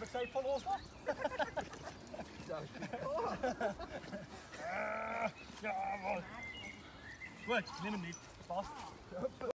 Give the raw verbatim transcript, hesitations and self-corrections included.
gezegd van loslaten? Ja, man. Goed, neem hem niet. Past.